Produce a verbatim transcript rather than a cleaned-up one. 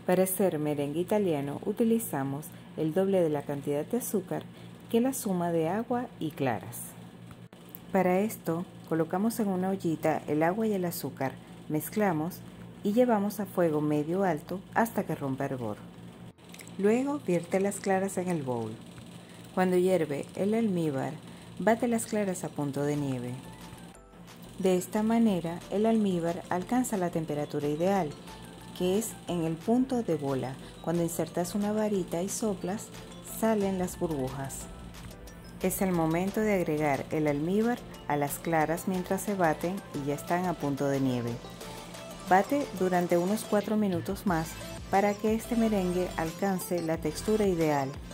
Para hacer merengue italiano utilizamos el doble de la cantidad de azúcar que la suma de agua y claras. Para esto colocamos en una ollita el agua y el azúcar, mezclamos y llevamos a fuego medio alto hasta que rompa hervor. Luego vierte las claras en el bowl. Cuando hierve el almíbar, bate las claras a punto de nieve. De esta manera el almíbar alcanza la temperatura ideal, que es en el punto de bola. Cuando insertas una varita y soplas, salen las burbujas. Es el momento de agregar el almíbar a las claras mientras se baten y ya están a punto de nieve. Bate durante unos cuatro minutos más para que este merengue alcance la textura ideal.